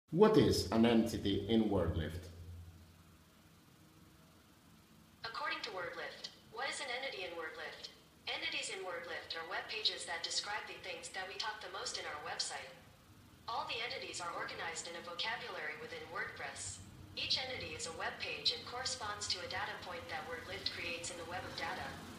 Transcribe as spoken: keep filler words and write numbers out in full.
What is an entity in WordLift? According to WordLift, what is an entity in WordLift? Entities in WordLift are web pages that describe the things that we talk the most in our website. All the entities are organized in a vocabulary within WordPress. Each entity is a web page and corresponds to a data point that WordLift creates in the web of data.